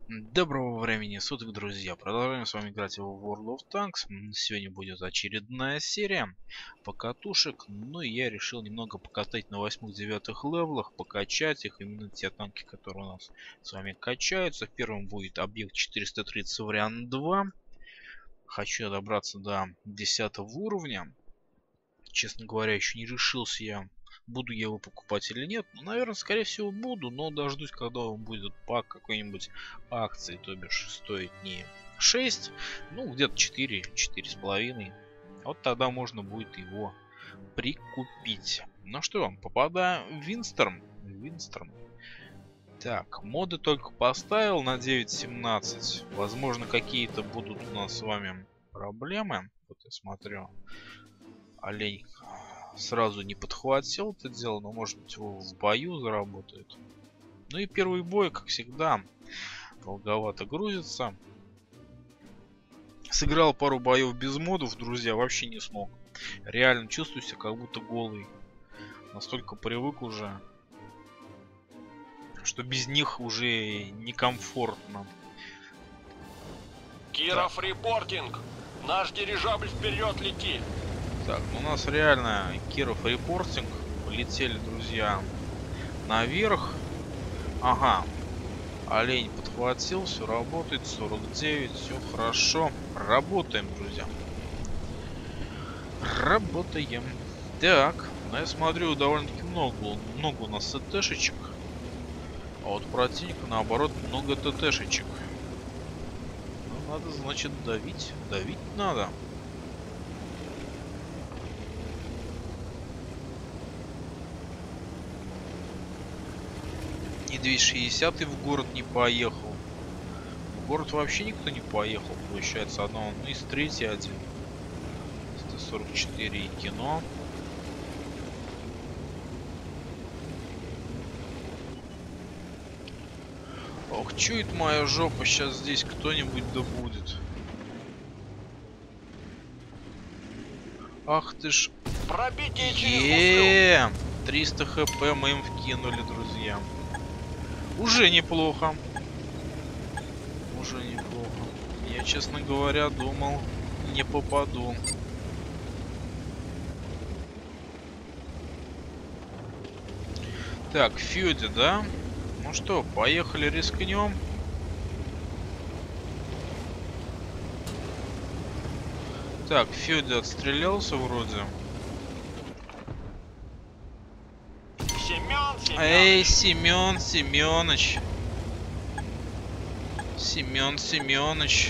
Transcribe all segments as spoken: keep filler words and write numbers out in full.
Доброго времени суток, друзья! Продолжаем с вами играть в World of Tanks. М, Сегодня будет очередная серия покатушек. Ну и я решил немного покатать на восьмых-девятых левелах, покачать их, именно те танки, которые у нас с вами качаются. Первым будет объект четыреста тридцать вариант два. Хочу я добраться до десятого уровня. Честно говоря, еще не решился я, буду я его покупать или нет. Ну, наверное, скорее всего буду, но дождусь, когда он будет по какой-нибудь акции, то бишь стоит не шесть, ну где-то четыре, четыре с половиной. Вот тогда можно будет его прикупить. Ну что, попадаем в Винсторм. Винсторм. Так, моды только поставил на девять семнадцать. Возможно, какие-то будут у нас с вами проблемы. Вот я смотрю. Олень сразу не подхватил это дело, но может быть его в бою заработает. Ну и первый бой, как всегда, долговато грузится. Сыграл пару боев без модов, друзья, вообще не смог. Реально чувствую себя как будто голый. Настолько привык уже, что без них уже некомфортно. Киров, репортинг! Наш дирижабль вперед лети! Так, ну у нас реально Киров репортинг. Полетели, друзья, наверх. Ага. Олень подхватил, все работает, сорок девять, все хорошо. Работаем, друзья. Работаем. Так, ну я смотрю, довольно-таки много, много у нас ТТшечек. А вот противника, наоборот, много ТТшечек. Ну, надо, значит, давить. Давить надо. И двести шестьдесят в город не поехал. В город вообще никто не поехал, получается, одно. Ну и с третий один. сто сорок четыре и кино. Ох, чует моя жопа, сейчас здесь кто-нибудь да будет. Ах ты ж. Пробитие через Еее, триста хп мы им вкинули, друзья. Уже неплохо. Уже неплохо. Я, честно говоря, думал, не попаду. Так, Фёде, да? Ну что, поехали, рискнем. Так, Фёде отстрелялся вроде. Семен, Семен. Эй, Семен, Семёныч. Семен Семёныч.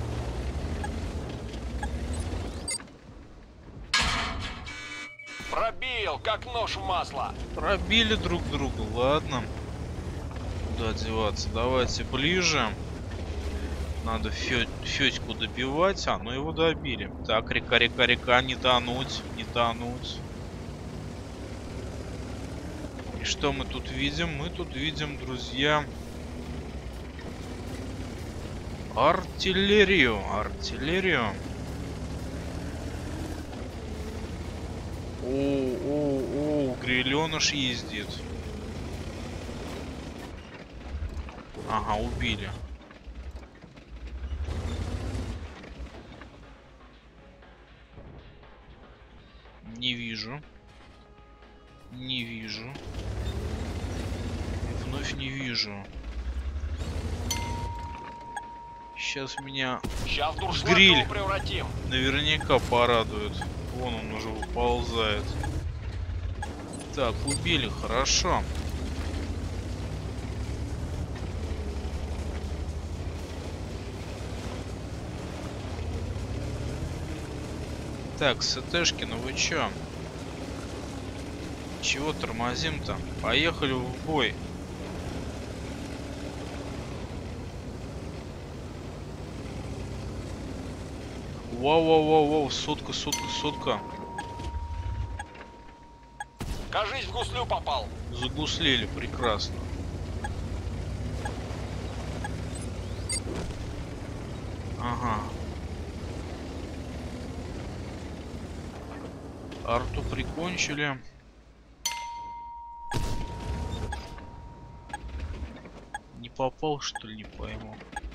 Пробил, как нож в масло. Пробили друг друга, ладно. Куда деваться? Давайте ближе. Надо Фё... Фёдьку добивать. А, ну его добили. Так, река, река, река, не тонуть, не тонуть. И что мы тут видим? Мы тут видим, друзья, артиллерию. Артиллерию. О, о, о, гриленыш ездит. Ага, убили. Не вижу. Не вижу. Вновь не вижу. Сейчас меня Сейчас гриль превратим. наверняка порадует. Вон он уже выползает. Так, убили, хорошо. Так, СТшки, ну вы чё? Чего тормозим-то? Поехали в бой. Вау-вау-вау-вау, сотка, сотка, сотка. Кажись, в гуслю попал. Загуслили, прекрасно. Ага. Арту прикончили. попал, что ли, не пойму.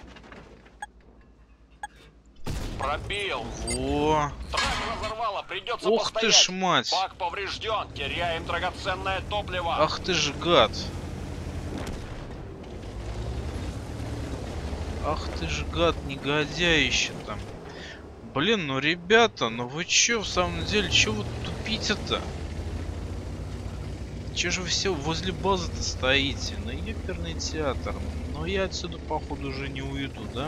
Пробил. Во. Трак разорвало, придется Ох постоять. ты ж мать. Бак поврежден, теряем драгоценное топливо. Ах ты ж гад. Ах ты ж гад, негодяище там. Блин, ну ребята, ну вы чё в самом деле, чё вы тупите-то? Чё же вы все возле базы-то стоите? Ну ёперный театр. Но я отсюда походу уже не уйду, да?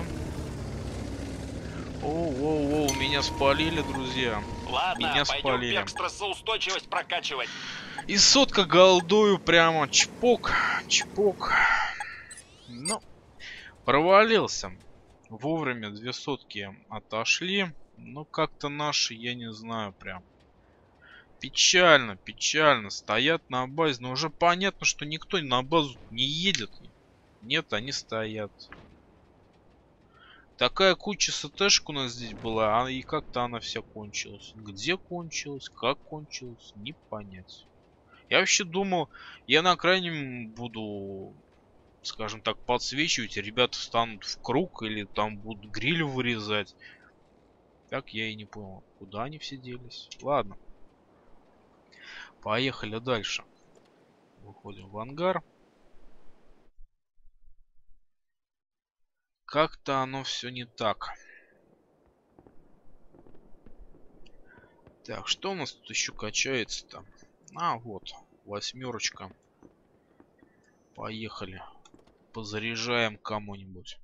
Оу-оу-оу, меня спалили, друзья. Ладно, Меня пойдем спалили. перк стрессоустойчивость прокачивать. И сотка голдую прямо. Чпок, чпок. Ну, провалился. Вовремя две сотки отошли. Но как-то наши, я не знаю, прям. Печально, печально. Стоят на базе. Но уже понятно, что никто на базу не едет. Нет, они стоят. Такая куча СТшек у нас здесь была, а и как-то она вся кончилась. Где кончилась, как кончилась, не понять. Я вообще думал, я на крайнем буду, скажем так, подсвечивать, и ребята встанут в круг или там будут гриль вырезать. Так я и не понял, куда они все делись. Ладно. Поехали дальше. Выходим в ангар. Как-то оно все не так. Так, что у нас тут еще качается-то? А, вот, восьмерочка. Поехали. Позаряжаем кому-нибудь.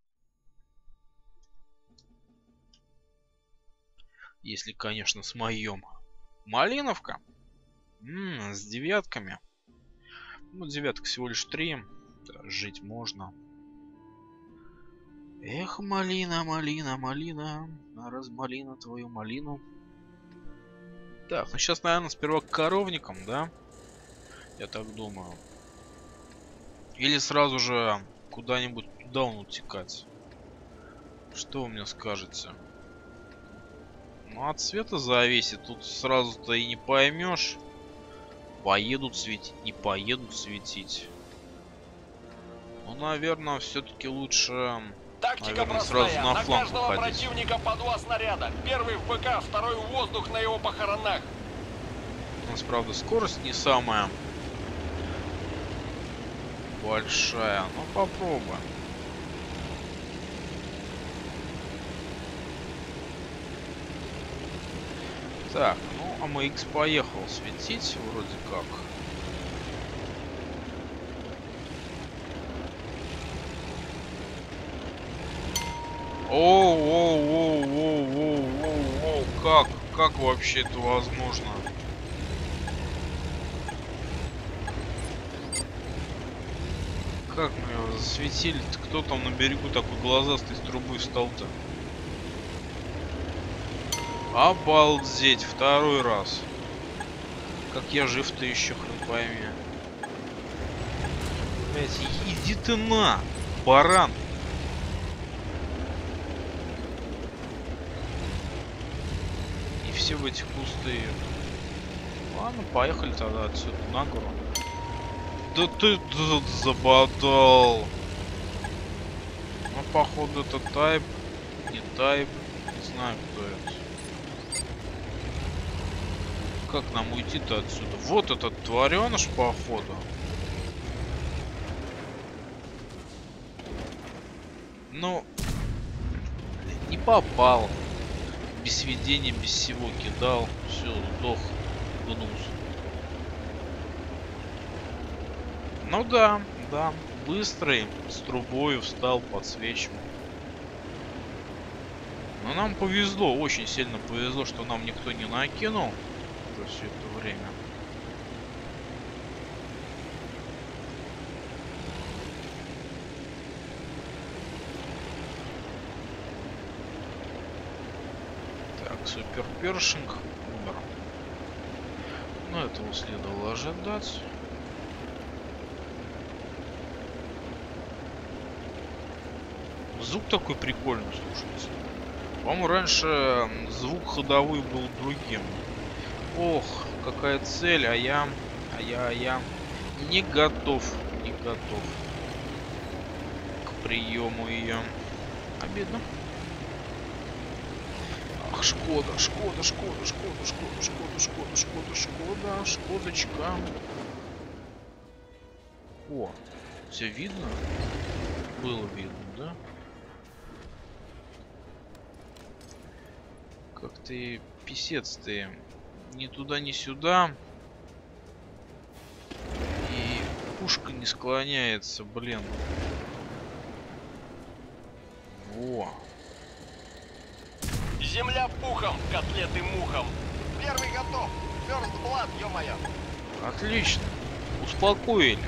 Если, конечно, с моем. Малиновка. М-м, с девятками. Ну, девятка всего лишь три. Да, жить можно. Эх, малина, малина, малина. Размалина твою малину. Так, ну сейчас, наверное, сперва к коровникам, да? Я так думаю. Или сразу же куда-нибудь туда он утекать. Что вы мне скажете? Ну, от цвета зависит. Тут сразу-то и не поймешь. Поедут светить, не поедут светить. Ну, наверное, все-таки лучше... Тактика Наверное, простая. сразу на На фланг каждого уходить. противника по два снаряда. Первый в БК, второй в воздух на его похоронах. У нас, правда, скорость не самая большая. Ну, попробуем. Так, ну, а МХ поехал светить вроде как. Оу-оу-оу-оу-оу-оу-оу, как, как вообще это возможно? Как мы его засветили? Кто там на берегу такой глазастый с трубой встал-то? Обалдеть, второй раз. Как я жив-то еще, хрен пойми. Блять, иди ты на, баран. И все в этих кусты. Ладно, поехали тогда отсюда на гору. Да ты тут забодал. Ну, походу, это тайп. Не тайп. Не знаю, кто это. Как нам уйти-то отсюда? Вот этот твареныш, походу. Ну, не попал. Без сведения, без всего кидал. Все, сдох. Гнус. Ну да, да. Быстрый, с трубой встал, подсвечивал. Но нам повезло, очень сильно повезло, что нам никто не накинул за все это время. Так, супер першинг. Умер. Ну, этого следовало ожидать. Звук такой прикольный, слушайте. По-моему, раньше звук ходовой был другим. Ох, какая цель, а я, а я, а я не готов, не готов. приему ее. Обидно. Ах, Шкода, Шкода, Шкода, Шкода, Шкода, Шкода, Шкода, Шкода, Шкода, Шкодочка. О, все видно? Было видно, да? Как ты, писец ты, ни туда, ни сюда. И пушка не склоняется, блин. Во. Земля пухом, котлеты мухом. Первый готов. First blood, ё-моё. Отлично. Успокоили.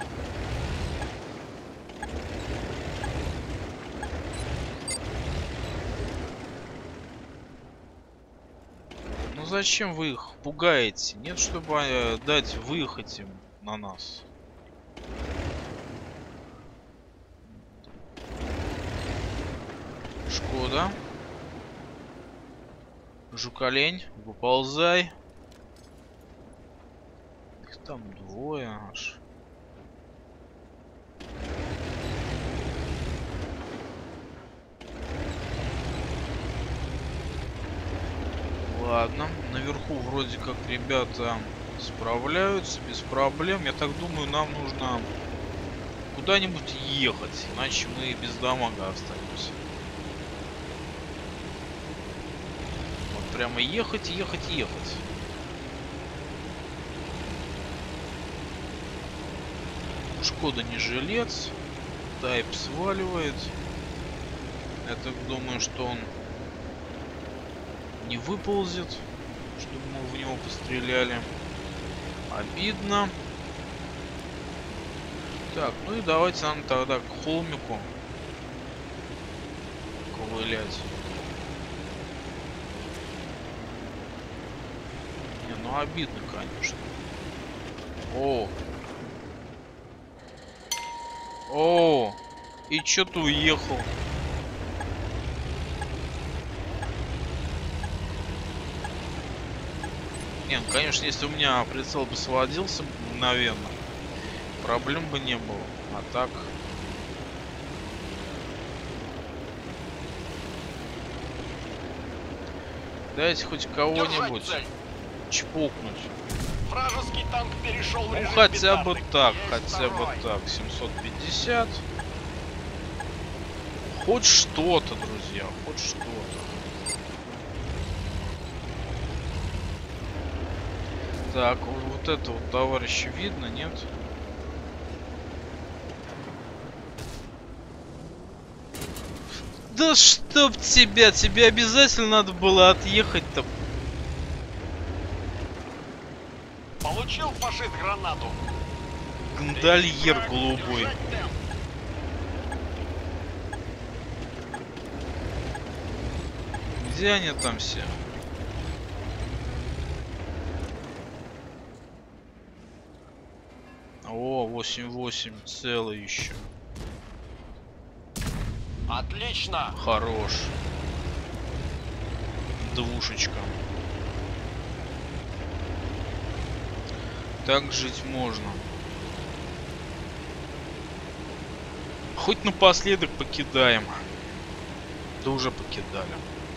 Ну зачем вы их пугаете? Нет, чтобы э, дать выехать им на нас. Шкода. Жуколень, выползай. Их там двое аж. Ладно, наверху вроде как ребята справляются без проблем. Я так думаю, нам нужно куда-нибудь ехать, иначе мы без дамага останемся. Вот прямо ехать, ехать, ехать. Шкода не жилец. Тайп сваливает. Я так думаю, что он не выползет, чтобы мы в него постреляли. Обидно. Так, ну и давайте нам тогда к холмику ковылять. Не, ну обидно, конечно. О! О! И чё ты уехал? Не, ну, конечно, если у меня прицел бы сводился мгновенно, проблем бы не было. А так... Дайте хоть кого-нибудь чпокнуть. Вражеский танк перешел в Ну режим хотя бы бетарды. так, Есть хотя бы второй. так. семьсот пятьдесят. Хоть что-то, друзья, хоть что-то. Так, вот это вот товарища видно, нет? Да чтоб тебя, тебе обязательно надо было отъехать-то. Получил фашист гранату. Гондольер голубой. Держать темп. Где они там все? О, восемь восемь целый еще. Отлично. Хорош. Двушечка. Так жить можно. Хоть напоследок покидаем. Да уже покидали.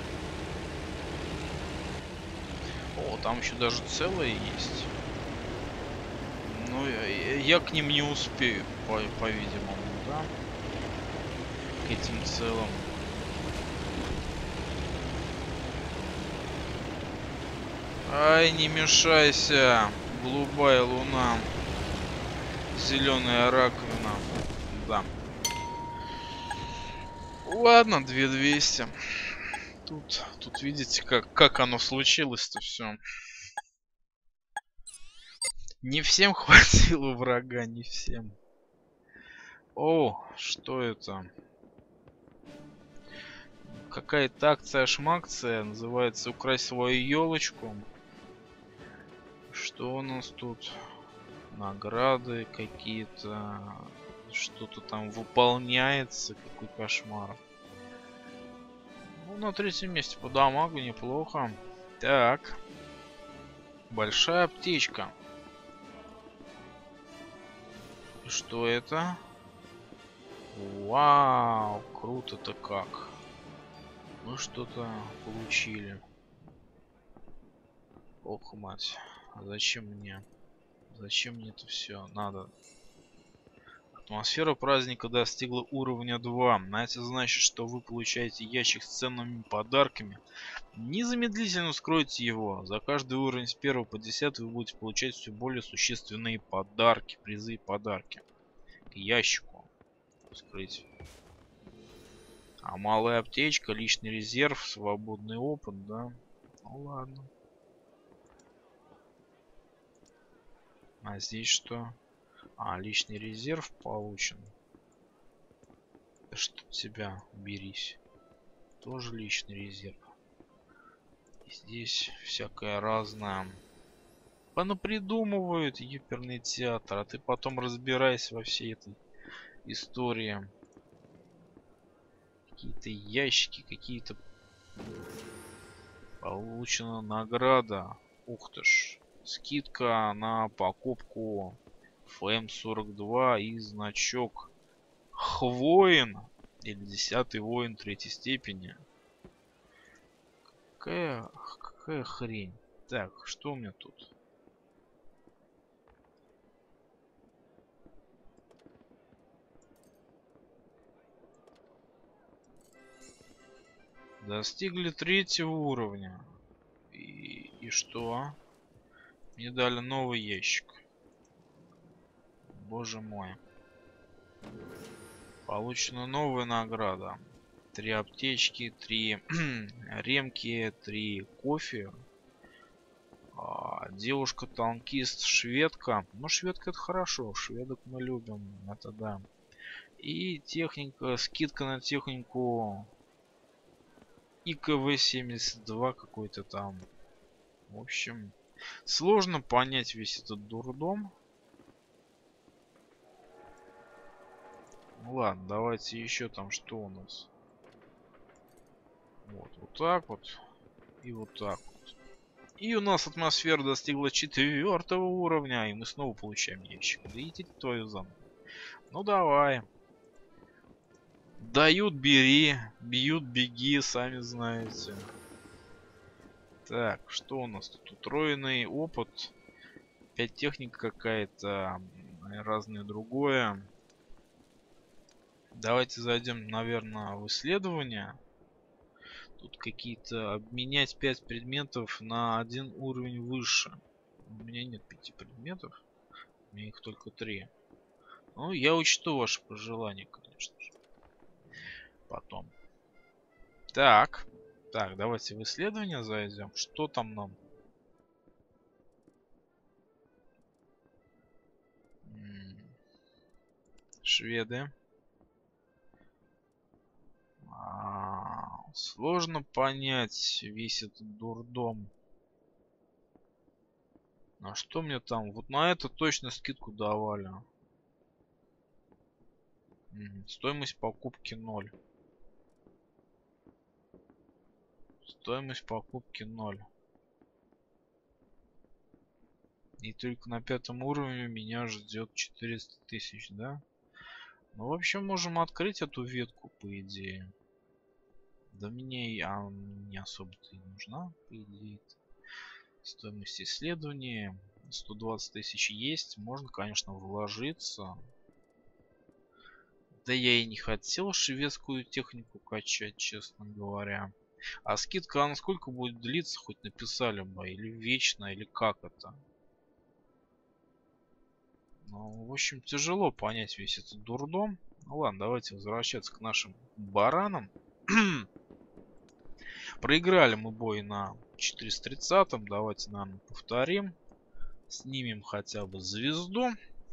О, там еще даже целое есть. Ну, я, я к ним не успею, по, по-видимому, да? К этим целым. Ай, не мешайся. Голубая луна. Зеленая раковина. Да. Ладно, две тысячи двести. Тут, тут видите, как, как оно случилось-то все. Не всем хватило врага, не всем. О, что это? Какая-то акция-шмакция, называется «Украсть свою елочку». Что у нас тут? Награды какие-то. Что-то там выполняется. Какой кошмар. Ну, на третьем месте по дамагу неплохо. Так. Большая аптечка. Что это? Вау, круто-то как. Мы что-то получили. Ох, мать. А зачем мне? Зачем мне это все надо? Атмосфера праздника достигла уровня два. А это значит, что вы получаете ящик с ценными подарками. Незамедлительно вскройте его. За каждый уровень с первого по десятый вы будете получать все более существенные подарки, призы и подарки. К ящику. Вскрыть. А малая аптечка, личный резерв, свободный опыт, да? Ну ладно. А здесь что? А, личный резерв получен. Да что тебя, берись. Тоже личный резерв. И здесь всякое разное. Понапридумывают юперный театр, а ты потом разбирайся во всей этой истории. Какие-то ящики, какие-то... Получена награда. Ух ты ж. Скидка на покупку эф эм сорок два и значок Хвоин или десятый воин третьей степени. Какая, какая хрень. Так, что у меня тут? Достигли третьего уровня. И, и что? Мне дали новый ящик. Боже мой. Получена новая награда. Три аптечки, три ремки, три кофе. А, девушка-танкист, шведка. Ну, шведка это хорошо. Шведок мы любим. Это да. И техника, скидка на технику и ка вэ семьдесят два какой-то там. В общем, сложно понять весь этот дурдом. Ну ладно, давайте еще там что у нас. Вот, вот так вот. И вот так вот. И у нас атмосфера достигла четвертого уровня. И мы снова получаем ящик. Да идите твою зам. Ну давай. Дают, бери. Бьют, беги, сами знаете. Так, что у нас тут? Утроенный опыт. Опять техника какая-то. Разное другое. Давайте зайдем, наверное, в исследование. Тут какие-то... Обменять пять предметов на один уровень выше. У меня нет пяти предметов. У меня их только три. Ну, я учту ваше пожелание, конечно же. Потом. Так. Так, давайте в исследование зайдем. Что там нам? Шведы. А, сложно понять весь этот дурдом. А что мне там? Вот на это точно скидку давали. М, стоимость покупки ноль. Стоимость покупки ноль. И только на пятом уровне меня ждет четыреста тысяч, да? Ну, в общем, можем открыть эту ветку, по идее. Да мне и а, не особо-то и нужна, по идее. Стоимость исследования сто двадцать тысяч есть. Можно, конечно, вложиться. Да я и не хотел шведскую технику качать, честно говоря. А скидка, она сколько будет длиться, хоть написали бы? Или вечно, или как это? Ну, в общем, тяжело понять весь этот дурдом. Ну ладно, давайте возвращаться к нашим баранам. Проиграли мы бой на четыреста тридцатом. Давайте, наверное, повторим. Снимем хотя бы звезду.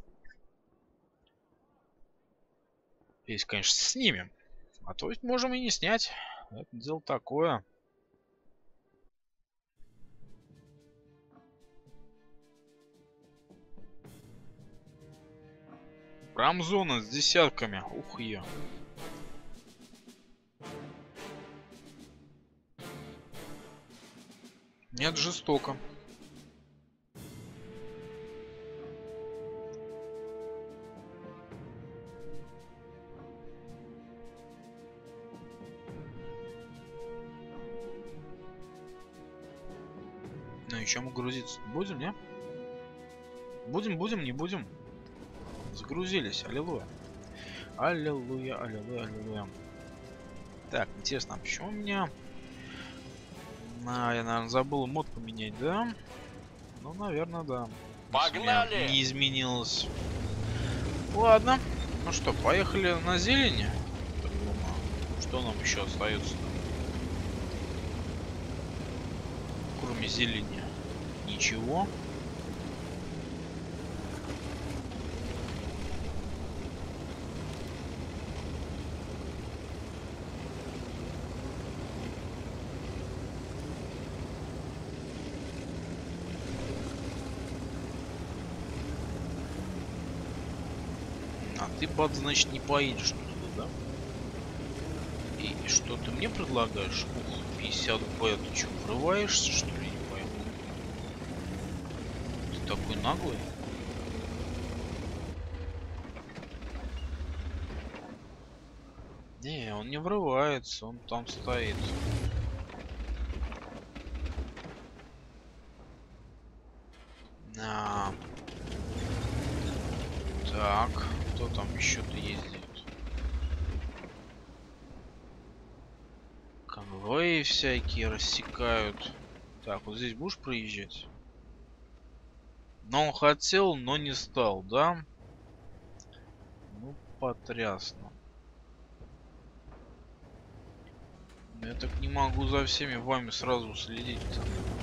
Если, конечно, снимем. А то ведь можем и не снять. Это дело такое. Промзона с десятками. Ух я. Нет, жестоко. Ну и чем мы грузиться? Будем, не? Будем, будем, не будем. Загрузились, аллилуйя. Аллилуйя, аллилуйя, аллилуйя. Так, интересно, а почему у меня... А, я, наверное, забыл мод поменять, да? Ну, наверное, да. Погнали! Не изменилось. Ладно. Ну что, поехали на зелени? Что нам еще остается? Кроме зелени. Ничего. А ты, бат, значит, не поедешь туда, да? И, и что ты мне предлагаешь? Ух, пятьдесят бэ, ты что, врываешься, что ли? Не пойму. Ты такой наглый? Не, он не врывается, он там стоит. А. Так, кто там еще-то ездит? Конвои всякие рассекают. Так, вот здесь будешь проезжать? Но он хотел, но не стал, да? Ну, потрясно. Я так не могу за всеми вами сразу следить-то.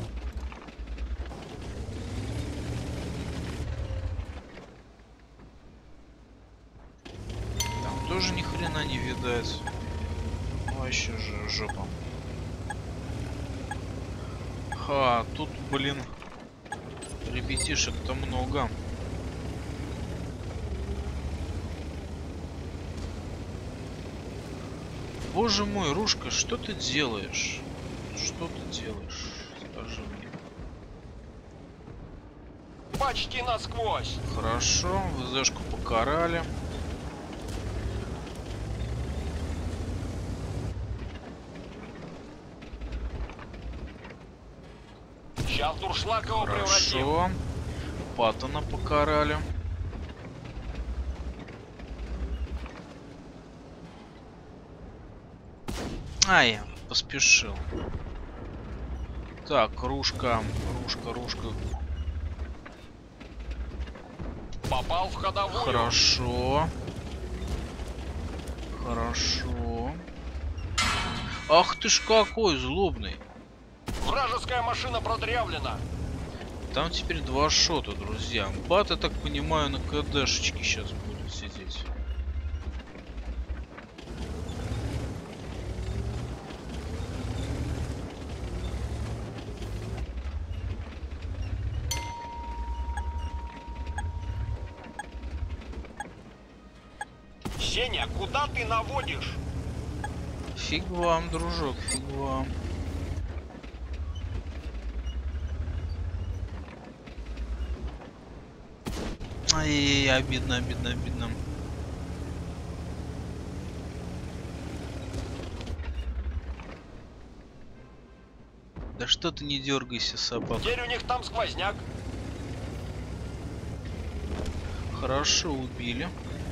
Там тоже ни хрена не видать. Вообще же жопа. Ха, тут, блин, ребятишек-то много. Боже мой, Рушка, что ты делаешь? Что ты делаешь? Скажи мне. Почти насквозь. Хорошо, ВЗшку покарали. Сейчас дуршлаг его превратим. Хорошо. Паттона покарали. Ай, поспешил. Так, Рушка, Рушка, Рушка. Попал в ходовую. Хорошо. Хорошо. Ах ты ж какой злобный. Вражеская машина продрявлена. Там теперь два шота, друзья. Бат, я так понимаю, на КДшечке сейчас будет сидеть. Сеня, куда ты наводишь? Фиг вам, дружок, фиг вам. Ай, обидно, обидно, обидно. Да что ты не дергайся, собака. Теперь у них там сквозняк. Хорошо, убили.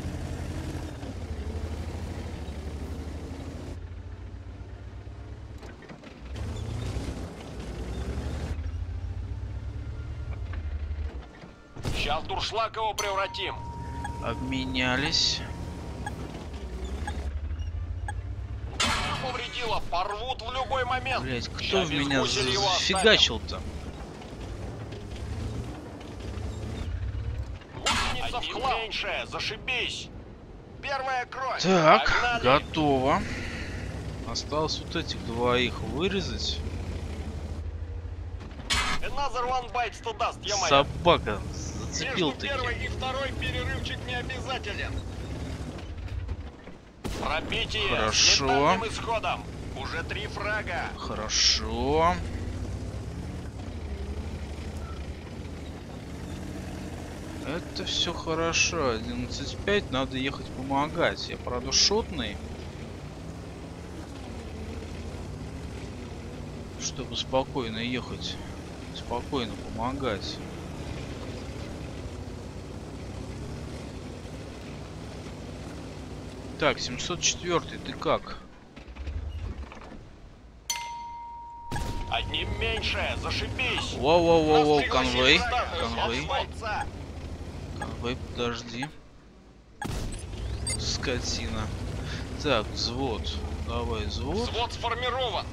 Сейчас дуршлаг его превратим. Обменялись. Повредило, порвут в любой момент. Блять, кто Ща в без меня гуселя его зафигачил-то? Гусеница в хлам. Меньше, зашибись. Первая кровь. Так, Погнали. готово. Осталось вот этих двоих вырезать. Another one bites to dust, е-мое. Собака, зацепил Между таки. первой и второй перерывчик не обязателен. Пробитие Хорошо. с летальным исходом. Уже три фрага. Хорошо. Это все хорошо. одиннадцать пять, надо ехать помогать. Я, правда, шотный. Чтобы спокойно ехать. спокойно помогать. Так, семьсот четыре, ты как? Одним меньше, зашибись. Воу-воу-воу-воу, конвей. Конвей. Конвей. Конвей, подожди. Скотина. Так, взвод. Давай, взвод. Взвод сформирован.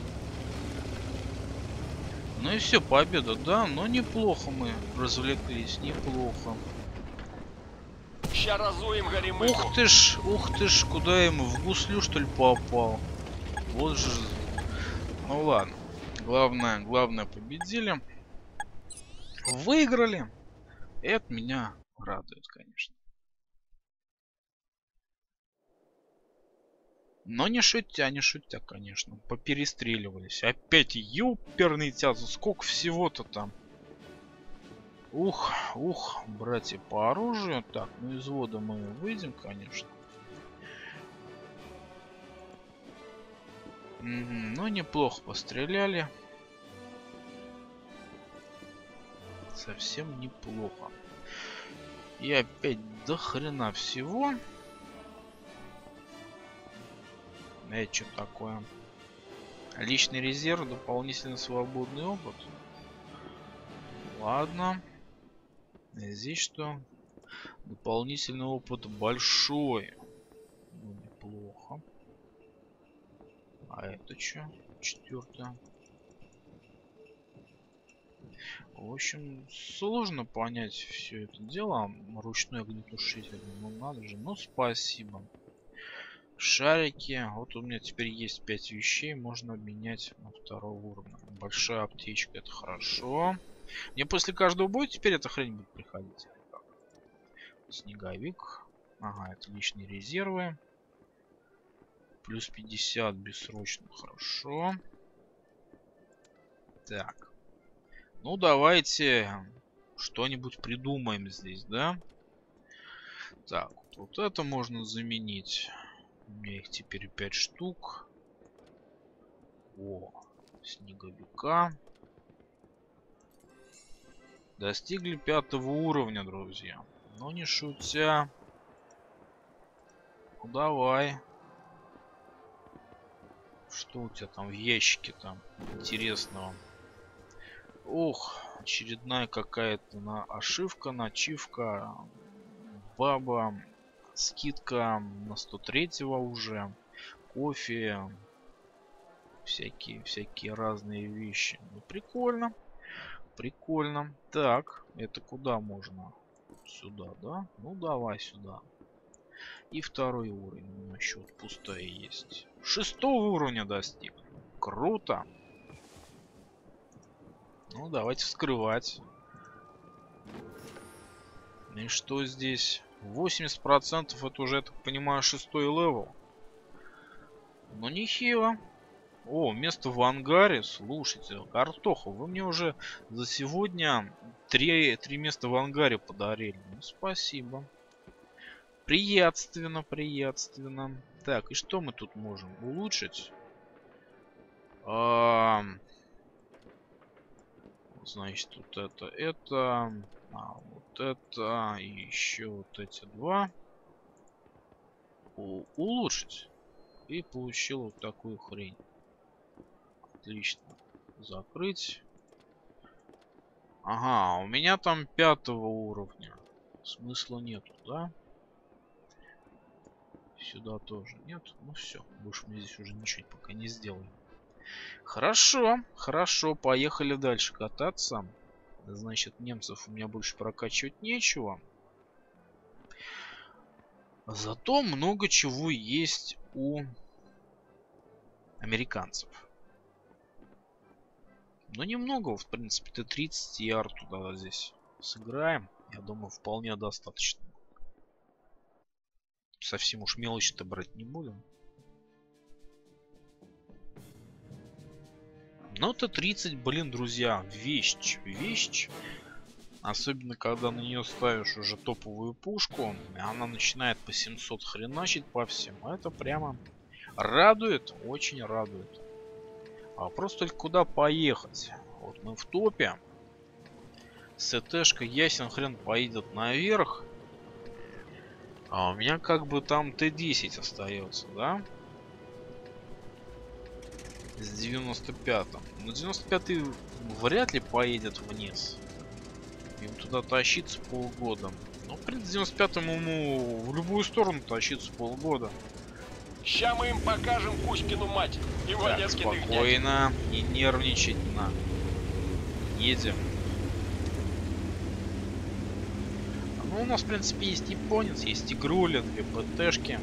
Ну и все, победа, да? Но неплохо мы развлеклись, неплохо. Ща разуем горемыку. Ух ты ж, ух ты ж, куда я ему, в гуслю что ли попал? Вот же. Ну ладно. Главное, главное победили. Выиграли. Это меня радует, конечно. Но не шутя, не шутя, конечно. Поперестреливались. Опять юперный тязу. Сколько всего-то там. Ух, ух, братья по оружию. Так, ну из вода мы выйдем, конечно. Угу, ну неплохо постреляли. Совсем неплохо. И опять до хрена всего. Это что такое? Личный резерв, дополнительно свободный опыт. Ладно. Здесь что? Дополнительный опыт большой. Ну, неплохо. А это что? Четвертое. В общем, сложно понять все это дело. Ручной огнетушитель. Ну надо же. Ну спасибо. Шарики. Вот у меня теперь есть пять вещей. Можно обменять на второго уровня. Большая аптечка. Это хорошо. Мне после каждого боя теперь эта хрень будет приходить. Снеговик. Ага, это личные резервы. Плюс пятьдесят бессрочно. Хорошо. Так. Ну, давайте что-нибудь придумаем здесь, да? Так, вот это можно заменить. У меня их теперь пять штук. О, снеговика. Достигли пятого уровня, друзья. Но не шутя. Ну, давай. Что у тебя там в ящике там интересного? Ох, очередная какая-то на ошибка, начивка. Баба. Скидка на сто третьего уже. Кофе. Всякие, всякие разные вещи. Ну, прикольно. Прикольно. Так, это куда можно? Сюда, да? Ну, давай сюда. И второй уровень. У меня еще вот пустая есть. Шестого уровня достиг. Круто. Ну, давайте вскрывать. И что здесь? восемьдесят процентов это уже, я так понимаю, шестой левел. Ну, нехило. О, место в ангаре. Слушайте, Картоха, вы мне уже за сегодня три, три места в ангаре подарили. Ну, спасибо. Приятственно, приятственно. Так, и что мы тут можем улучшить? А, значит, вот это, это, а, вот это, и еще вот эти два. У, улучшить. И получил вот такую хрень. Отлично. Закрыть. Ага, у меня там пятого уровня. Смысла нету, да? Сюда тоже нет. Ну все, больше мы здесь уже ничего пока не сделаем. Хорошо, хорошо, поехали дальше кататься. Значит, немцев у меня больше прокачивать нечего. Зато много чего есть у американцев. Но немного, в принципе, Т тридцать и ар туда здесь сыграем. Я думаю, вполне достаточно. Совсем уж мелочи-то брать не будем. Но Т тридцать, блин, друзья, вещь, вещь. Особенно, когда на нее ставишь уже топовую пушку, и она начинает по семьсот хреначить по всем. Это прямо радует, очень радует. А просто только куда поехать. Вот мы в топе. СТшка ясен хрен поедет наверх. А у меня как бы там Т десять остается, да? С девяносто пятым. Но девяносто пятый вряд ли поедет вниз. Им туда тащиться полгода. Ну, в принципе, девяносто пятому ему в любую сторону тащиться полгода. Ща мы им покажем Кузькину мать и Так, Валеркиных дядь. спокойно, не нервничать на. Едем. Ну, у нас, в принципе, есть японец, есть игруля, две ПТшки.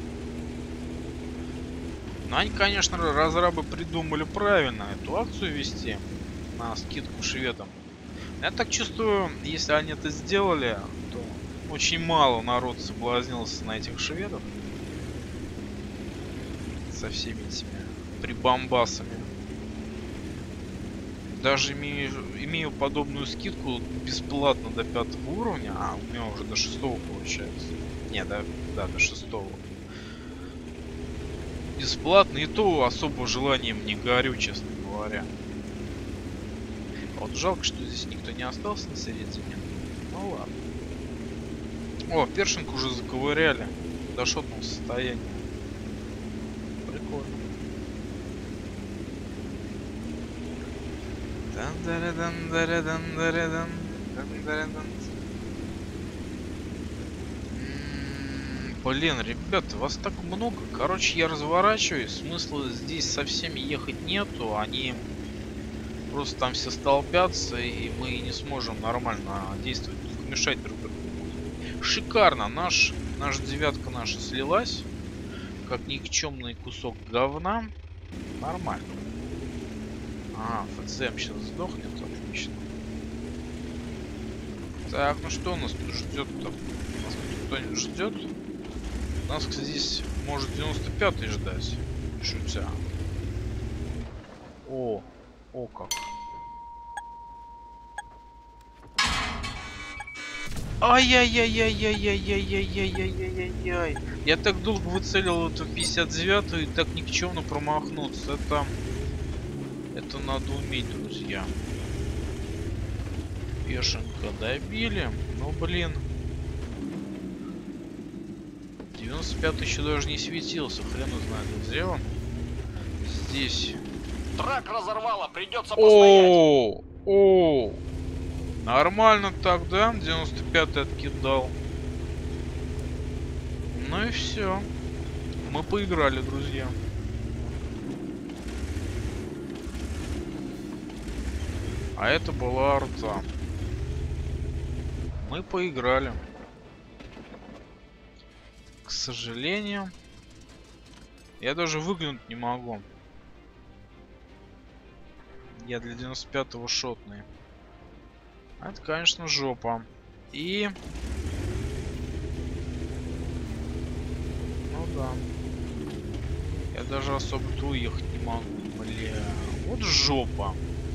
Но они, конечно, разрабы придумали правильно эту акцию вести на скидку шведам. Я так чувствую, если они это сделали, то очень мало народ соблазнился на этих шведов. Со всеми этими прибамбасами. Даже имею, имею подобную скидку бесплатно до пятого уровня, а у меня уже до шестого получается. Не, да, да, до шестого. Бесплатно, и то особо желанием не горю, честно говоря. Вот жалко, что здесь никто не остался на середине. Ну ладно. О, першинг уже заковыряли. До шотного состояния. Прикольно. Блин, ребята, вас так много. Короче, я разворачиваюсь. Смысла здесь со всеми ехать нету. Они просто там все столпятся, и мы не сможем нормально действовать. Мешать друг другу. Шикарно. Наш, наша девятка наша слилась. Как никчемный кусок говна. Нормально. А, ФЦМ сейчас сдохнет. Отлично. Так, ну что у нас тут ждет-то? Нас тут кто-нибудь ждет? Нас, кстати, здесь может девяносто пятый ждать. Шутя. О, о как. Ай-яй-яй-яй-яй-яй-яй-яй-яй-яй-яй-яй. Я так долго выцелил эту пятьдесят девятую и так никчемно промахнуться. Это... Это надо уметь, друзья. Пешенка добили. Ну, блин. девяносто пятый еще даже не светился. Хрен знает, где он. Здесь. Трак разорвало, придется постоять. О, о, нормально так, да? девяносто пятый откидал. Ну и все. Мы поиграли, друзья. А это была арта. Мы поиграли. К сожалению, я даже выглянуть не могу. Я для девяносто пятого шотный. Это, конечно, жопа. И... Ну да. Я даже особо-то уехать не могу. Бля. Вот жопа.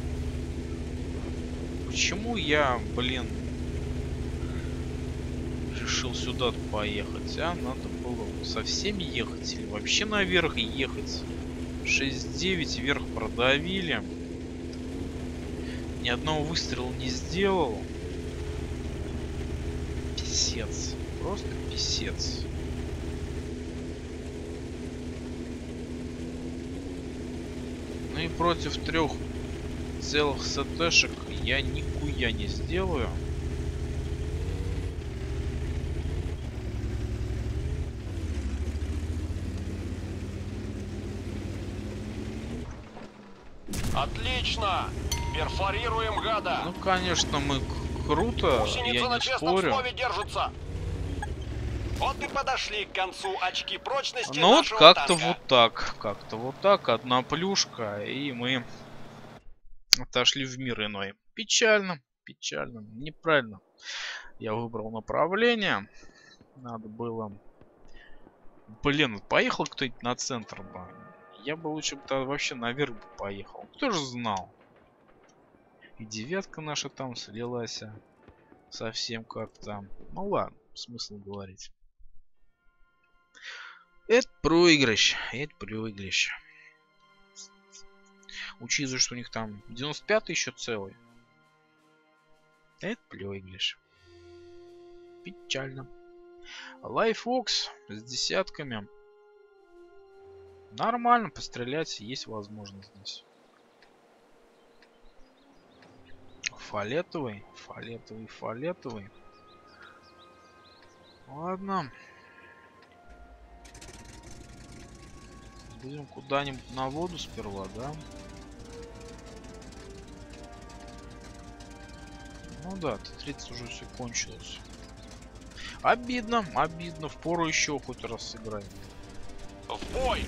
Почему я, блин, решил сюда поехать, а? Надо было со всеми ехать или вообще наверх ехать. шесть девять вверх продавили. Ни одного выстрела не сделал. Писец. Просто писец. Ну и против трех целых сетешек я нихуя не сделаю. Отлично! Перфорируем гада. Ну, конечно, мы круто, Гусеницы я на не честном спорю. слове держатся. Вот и подошли к концу очки прочности Ну, вот нашего как-то танка. вот так. Как-то вот так. Одна плюшка, и мы отошли в мир иной. Печально, печально, неправильно. Я выбрал направление. Надо было... Блин, поехал кто-нибудь на центр бы. Я бы лучше бы вообще наверх бы поехал. Кто же знал? И девятка наша там слилась. Совсем как-то. Ну ладно, смысл говорить. Это проигрыш. Это проигрыш. Учитывая, что у них там девяносто пятый еще целый. Это плюйглиш. Печально. Лайфокс с десятками. Нормально пострелять, есть возможность здесь. Фиолетовый, фиолетовый, фиолетовый. Ладно. Будем куда-нибудь на воду сперва, да? Ну да, Т тридцать уже все кончилось. Обидно, обидно. Впору еще хоть раз сыграем. В бой!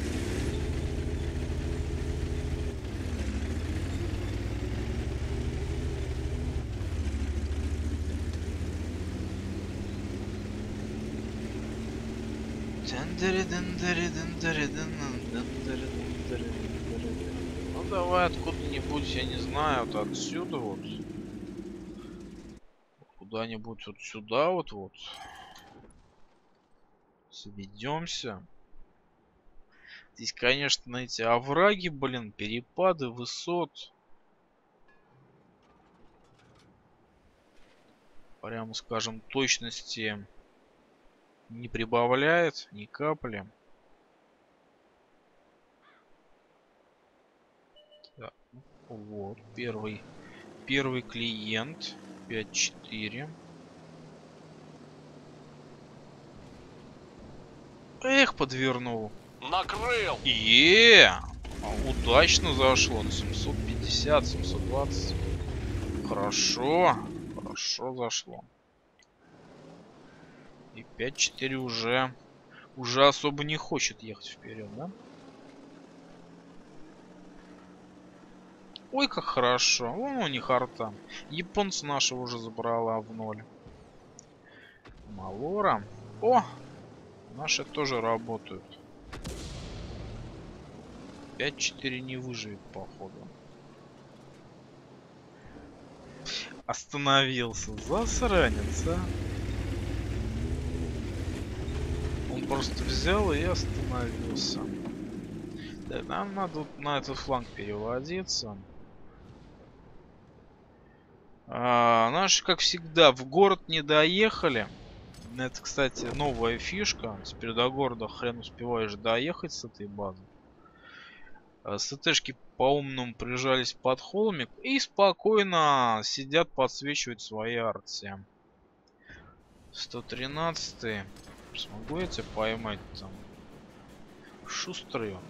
Ну давай откуда-нибудь, я не знаю, вот отсюда вот. Куда-нибудь вот сюда вот вот. Сведемся. Здесь, конечно, на эти овраги, блин, перепады высот. Прямо скажем, точности не прибавляет ни капли. Так, вот первый первый клиент пять четыре. Эх, подвернул. Накрыл! Е, удачно зашло на семьсот пятьдесят, семьсот двадцать. Хорошо, хорошо зашло. И пять четыре уже уже особо не хочет ехать вперед, да? Ой, как хорошо. Вон у них арта. Японцы нашего уже забрала в ноль. Малора. О! Наши тоже работают. пять четыре не выживет, походу. Остановился. Засранец, а. Он просто взял и остановился. Так, нам надо на этот фланг переводиться. А, наши, как всегда, в город не доехали. Это, кстати, новая фишка. Теперь до города хрен успеваешь доехать с этой базы. СТшки по-умному прижались под холмик и спокойно сидят, подсвечивают свои арции. сто тринадцатый. Смогу я тебя поймать там? Шустрый.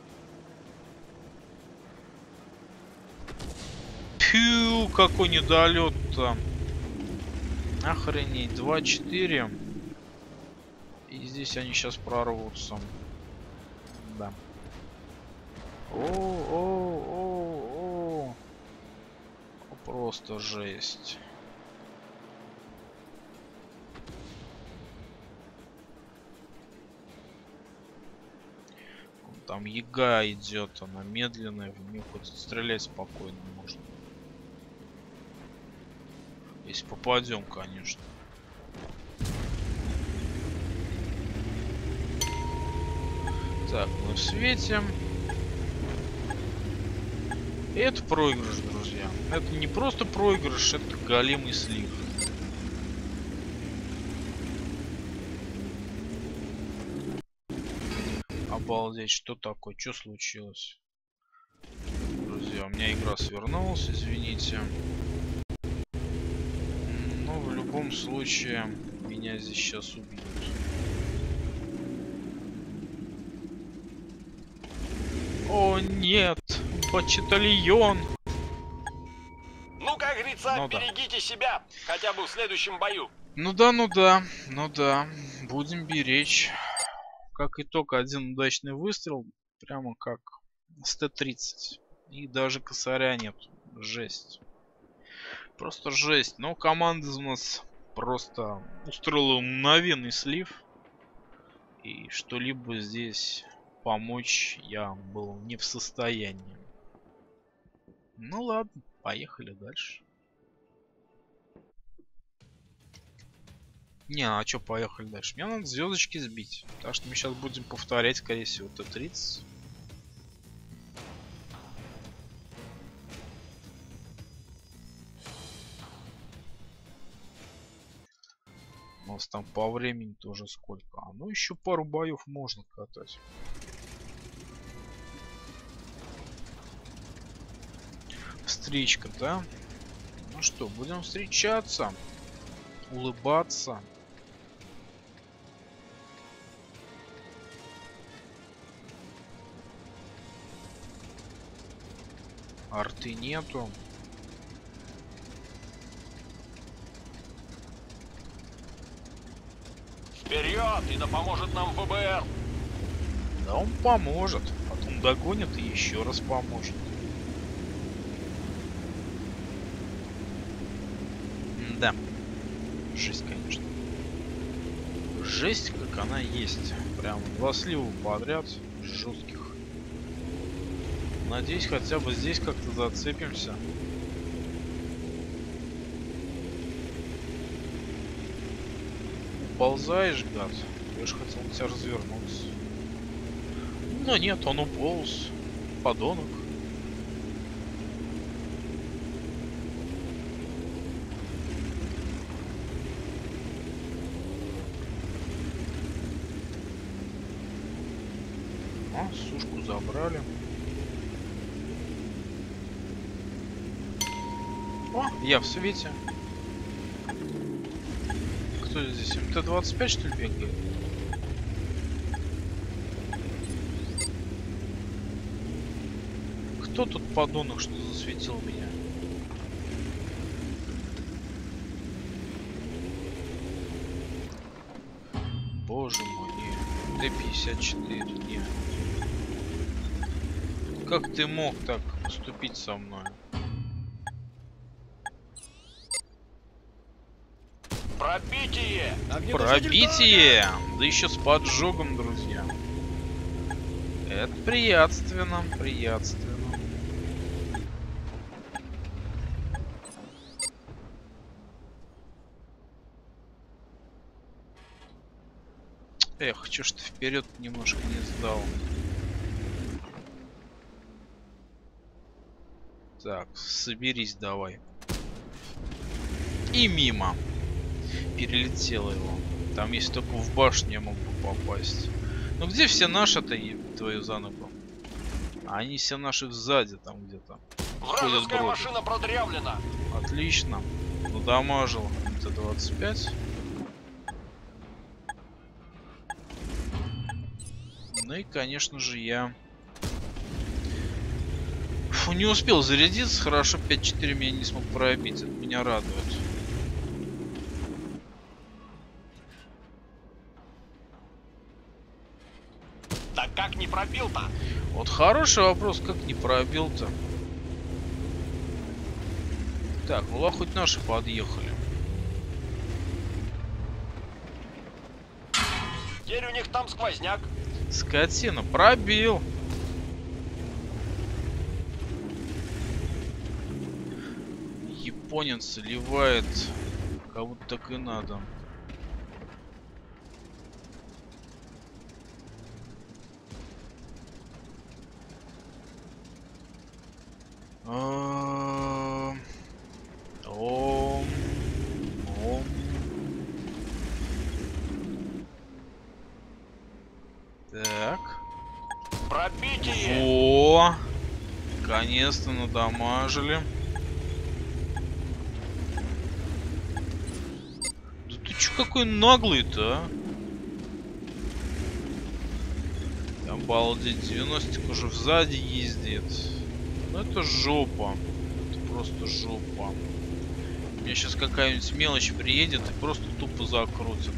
Пью, какой недолет-то. Охренеть. два четыре. И здесь они сейчас прорвутся. Да. О, о, о, о. Просто жесть. Там яга идет, она медленная, в нее хоть стрелять спокойно можно. Если попадем, конечно. Так, мы светим. Это проигрыш, друзья. Это не просто проигрыш, это голимый слив. Обалдеть, что такое? Что случилось? Друзья, у меня игра свернулась, извините. Но в любом случае меня здесь сейчас убьют. О нет, почтальон. Ну, как говорится, Ну да. берегите себя, хотя бы в следующем бою. Ну да, ну да, ну да, будем беречь. Как итог, один удачный выстрел, прямо как с Т тридцать. И даже косаря нет. Жесть. Просто жесть. Но команда у нас просто устроила мгновенный слив. И что-либо здесь помочь я был не в состоянии. Ну ладно, поехали дальше. Не, а что, поехали дальше? Мне надо звездочки сбить. Так что мы сейчас будем повторять, скорее всего, Т тридцать. У нас там по времени тоже сколько. А ну еще пару боев можно катать. Встречка, да? Ну что, будем встречаться, улыбаться. Арты нету. Вперед, и да поможет нам ВБР. Да он поможет. Потом догонит и еще раз поможет. Да. Жесть, конечно. Жесть, как она есть. Прям два слива подряд. Жестких. Надеюсь, хотя бы здесь как-то зацепимся. Уползаешь, гад. Я же хотел на тебя развернуться. Но нет, он уполз. Подонок. А, сушку забрали. О, я в свете. Кто здесь? эм тэ двадцать пять, что ли, бегает? Кто тут подонок, что засветил меня? Боже мой, не. тэ пятьдесят четыре, не. Как ты мог так поступить со мной? Пробитие! Пробитие! Да еще с поджогом, друзья. Это приятственно, приятственно. Эх, чё ж ты вперед немножко не сдал. Так, соберись давай. И мимо. Перелетело его. Там если только в башню я мог бы попасть. Ну где все наши-то, твою за ногу? А они все наши сзади там где-то. Вражеская машина продрявлена. Отлично. Надамажил эм тэ двадцать пять. Ну и конечно же я... Фу, не успел зарядиться. Хорошо, пять четыре меня не смог пробить. Это меня радует. Да как не пробил-то? Вот хороший вопрос, как не пробил-то. Так, ну ладно, хоть наши подъехали. Теперь у них там сквозняк. Скотина, пробил. Японец заливает. Как будто так и надо. Ом, ом. Так. Пробитие. О, наконец-то надамажили. Да ты чё какой наглый-то, а? Обалдеть, девяностик уже сзади ездит. Ну это жопа. Это просто жопа. У меня сейчас какая-нибудь мелочь приедет и просто тупо закрутит.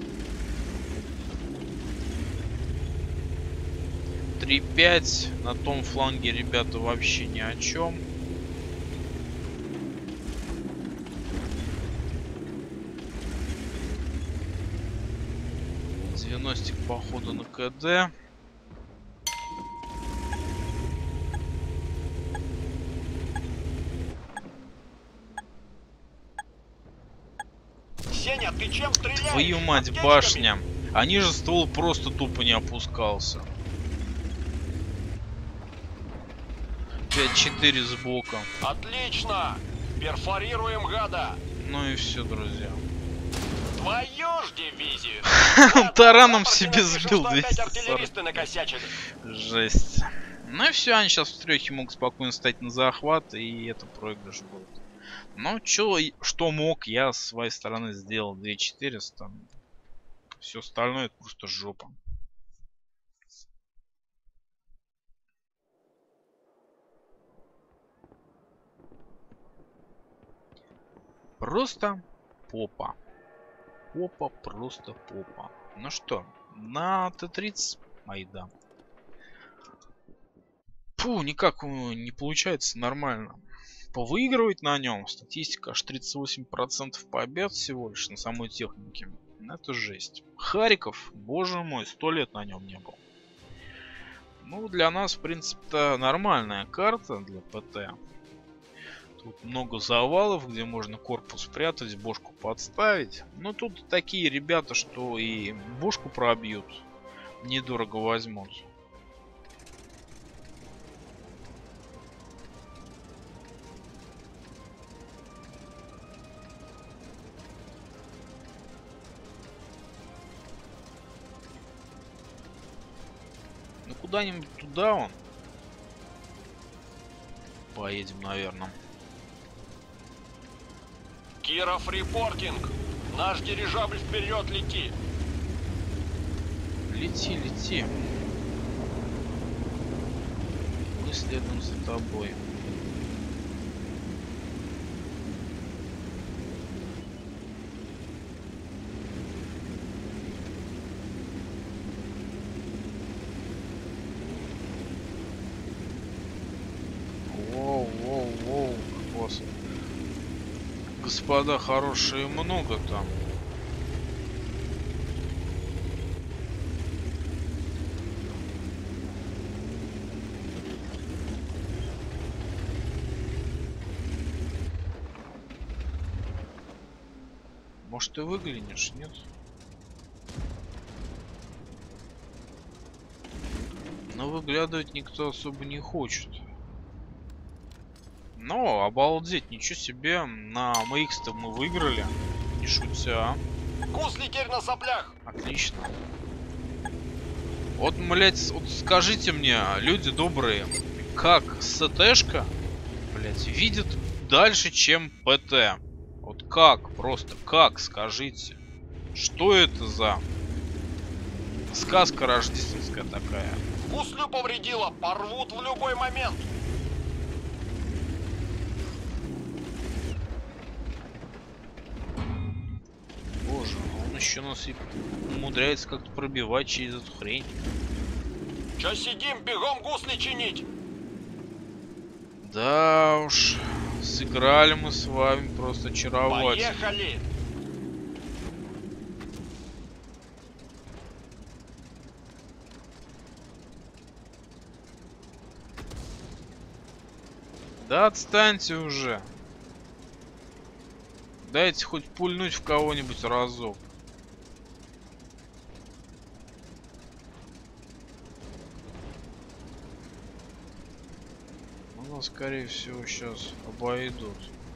три пять на том фланге, ребята, вообще ни о чем. девяностик походу на ка дэ. Сеня, ты чем стреляешь? Твою мать, Аптечками? башня. А ниже ствол просто тупо не опускался. пять четыре сбоку. Отлично! Перфорируем гада. Ну и все, друзья. Твою ж дивизию! Тараном себе Напишу, сбил что опять двести артиллеристы сорок. накосячили. Жесть. Ну и все, они сейчас в трехе могут спокойно стать на захват, и это проигрыш будет. Ну, чё, и- что мог, я с своей стороны сделал две тысячи четыреста. Все остальное это просто жопа. Просто попа. Попа, просто попа. Ну что, на Т тридцать айда. Фу, никак э, не получается нормально повыигрывать на нем. Статистика аж тридцать восемь процентов побед всего лишь на самой технике. Это жесть. Хариков, боже мой, сто лет на нем не был. Ну, для нас, в принципе-то, нормальная карта для ПТ. Тут много завалов, где можно корпус спрятать, бошку подставить. Но тут такие ребята, что и бошку пробьют, недорого возьмут. Ну куда-нибудь туда он. Поедем, наверное. Киров репортинг. Наш дирижабль вперед лети. Лети, лети. Мы следуем за тобой. Воу, воу, воу, как вас, господа хорошие, много там. Может, ты выглянешь, нет? Но выглядывать никто особо не хочет. Но, обалдеть, ничего себе, на эм икс-то мы выиграли, не шутя. Гусли теперь на соплях. Отлично. Вот, блять, вот скажите мне, люди добрые, как СТшка, блять, видит дальше, чем ПТ? Вот как, просто как, скажите. Что это за сказка рождественская такая? Гуслю повредила. Порвут в любой момент. Боже, он еще нас и умудряется как-то пробивать через эту хрень. Че сидим, бегом гусли чинить. Да уж, сыграли мы с вами просто очаровательно. Поехали. Да отстаньте уже. Дайте хоть пульнуть в кого-нибудь разок. Ну, скорее всего, сейчас обойдут.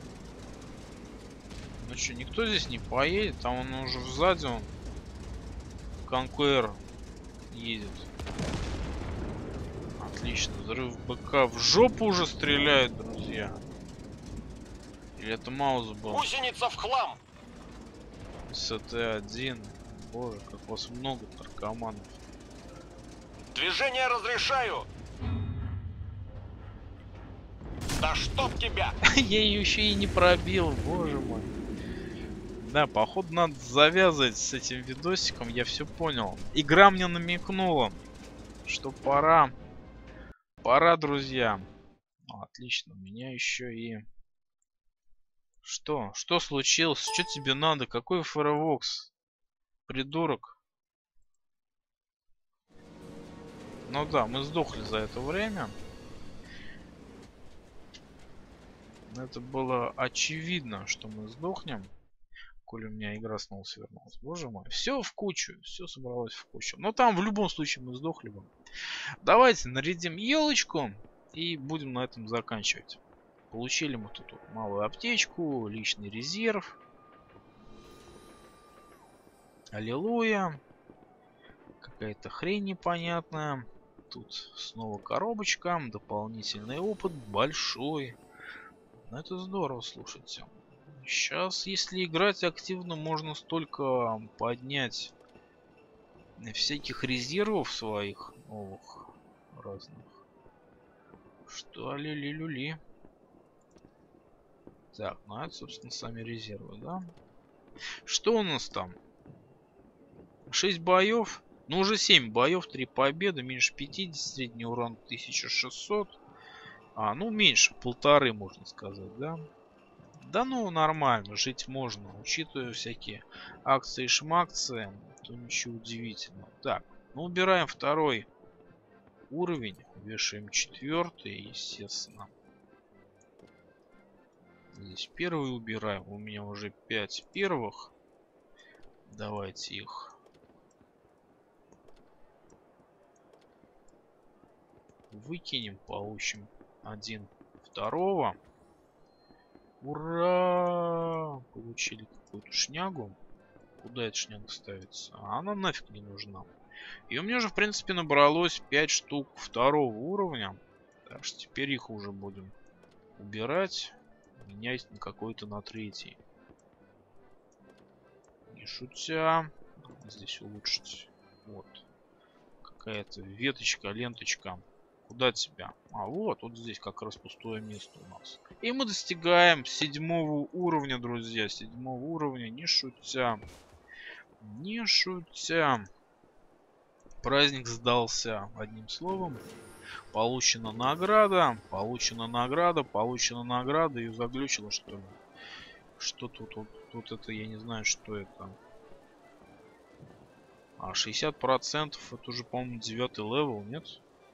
Ну что, никто здесь не поедет? Там он уже сзади, он Конкуэр едет. Отлично, взрыв БК в жопу уже стреляет, друзья. Или это Маус был? Гусеница в хлам. СТ один. Боже, как вас много, наркоманов. Движение разрешаю. Да чтоб тебя. Я ее еще и не пробил, боже мой. Да, походу надо завязывать с этим видосиком, я все понял. Игра мне намекнула, что пора. Пора, друзья. Ну, отлично, у меня еще и... Что? Что случилось? Что тебе надо? Какой Фаровокс? Придурок. Ну да, мы сдохли за это время. Это было очевидно, что мы сдохнем. Коли у меня игра снова свернулась. Боже мой. Все в кучу. Все собралось в кучу. Но там в любом случае мы сдохли бы. Давайте нарядим елочку. И будем на этом заканчивать. Получили мы тут вот малую аптечку. Личный резерв. Аллилуйя. Какая-то хрень непонятная. Тут снова коробочка. Дополнительный опыт большой. Ну, это здорово, слушайте. Сейчас, если играть активно, можно столько поднять всяких резервов своих новых разных. Что ли-ли-люли. Так, ну это, собственно, сами резервы, да? Что у нас там? шесть боев. Ну, уже семь боев, три победы, меньше пятидесяти, средний урон тысяча шестьсот. А, ну, меньше, полторы, можно сказать, да? Да ну, нормально, жить можно, учитывая всякие акции и шмакции, то ничего удивительного. Так, ну, убираем второй уровень, вешаем четвертый, естественно. Здесь первый убираем, у меня уже пять первых. Давайте их выкинем, получим один второго. Ура! Получили какую-то шнягу. Куда эта шняга ставится? А она нафиг не нужна. И у меня же, в принципе, набралось пять штук второго уровня. Так что теперь их уже будем убирать. Менять на какой-то на третий. Не шутя. Здесь улучшить. Вот. Какая-то веточка, ленточка. Куда тебя? А вот, вот здесь как раз пустое место у нас. И мы достигаем седьмого уровня, друзья. Седьмого уровня, не шутя. Не шутя. Праздник сдался, одним словом. Получена награда. Получена награда. Получена награда. Ее заглючило, что ли? Что тут, тут? Тут это, я не знаю, что это. А, шестьдесят процентов. Это уже, по-моему, девятый левел, нет?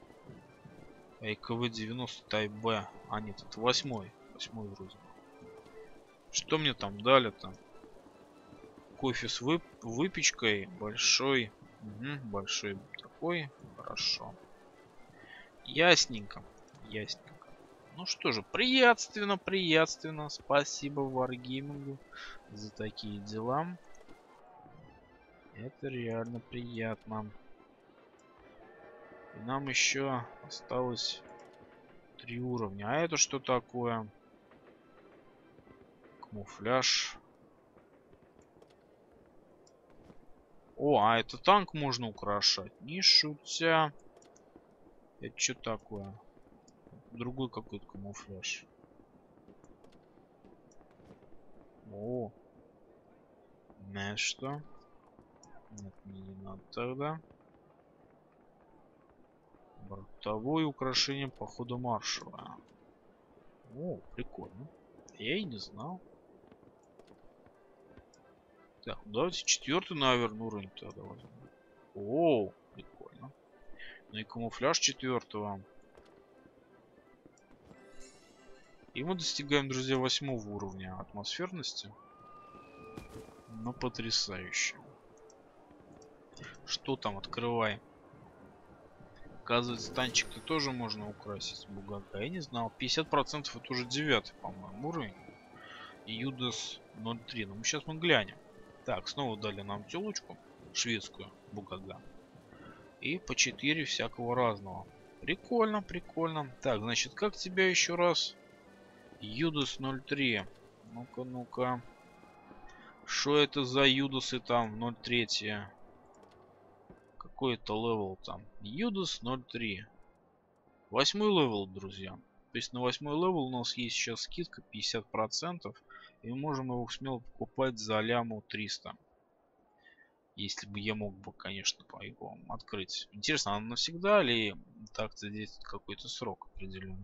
АКВ девяносто Type B. А нет, это восьмой. Восьмой вроде. Что мне там дали-то? Кофе с вып выпечкой. Большой. Угу, большой такой. Хорошо. Ясненько. Ясненько. Ну что же, приятственно, приятственно. Спасибо Wargaming за такие дела. Это реально приятно. И нам еще осталось три уровня. А это что такое? Камуфляж. О, а это танк можно украшать. Не шутя. Это что такое? Другой какой-то камуфляж. О. Знаешь что? Нет, мне не надо тогда. Бортовое украшение похода маршала. О, прикольно. Я и не знал. Так, давайте четвертый, наверное, уровень тогда возьмем. О, прикольно. Ну и камуфляж четвертого. И мы достигаем, друзья, восьмого уровня атмосферности. Ну, потрясающе. Что там, открывай. Оказывается, танчик-то тоже можно украсить. Бугака. Я не знал. пятьдесят процентов это уже девятый, по-моему, уровень. Юдас ноль три. Ну, сейчас мы глянем. Так, снова дали нам телочку. Шведскую. Бугага. И по четыре всякого разного. Прикольно, прикольно. Так, значит, как тебя еще раз? Юдас ноль три. Ну-ка, ну-ка. Что это за Юдасы там ноль три? Какой это левел там? Юдас ноль три. Восьмой левел, друзья. То есть на восьмой левел у нас есть сейчас скидка пятьдесят процентов. И мы можем его смело покупать за ляму триста. Если бы я мог бы, конечно, по его открыть. Интересно, она навсегда или так-то здесь какой-то срок определенный?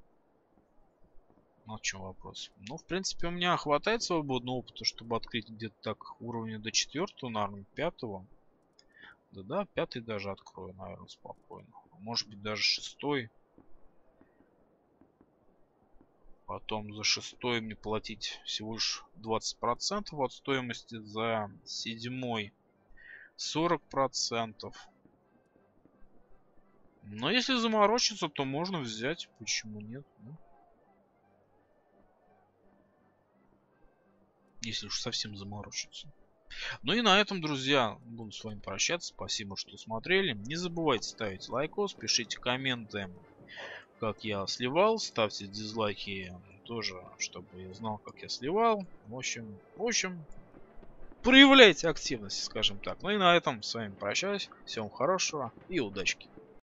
Ну, в чем вопрос? Ну, в принципе, у меня хватает свободного опыта, чтобы открыть где-то так уровня до четвертого, наверное, пятого. Да-да, пятый даже открою, наверное, спокойно. Может быть, даже шестой. Потом за шестой мне платить всего лишь двадцать процентов от стоимости. За седьмой сорок процентов. Но если заморочиться, то можно взять. Почему нет? Ну, если уж совсем заморочиться. Ну и на этом, друзья, буду с вами прощаться. Спасибо, что смотрели. Не забывайте ставить лайкос, пишите комменты, как я сливал. Ставьте дизлайки тоже, чтобы я знал, как я сливал. В общем, в общем, проявляйте активность, скажем так. Ну и на этом с вами прощаюсь. Всем хорошего и удачи.